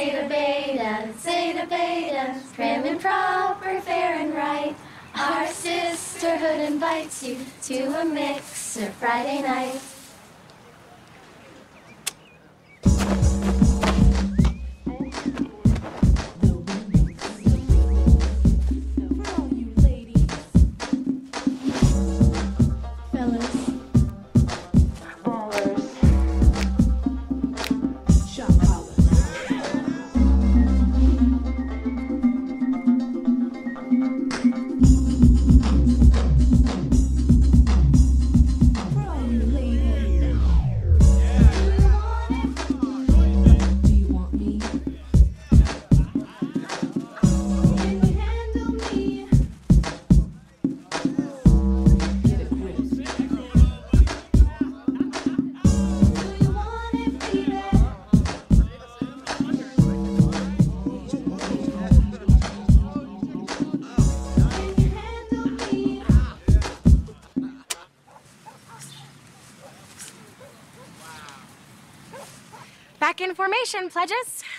Zeta Beta, prim and proper, fair and right. Our sisterhood invites you to a mixer Friday night. Back in formation, pledges.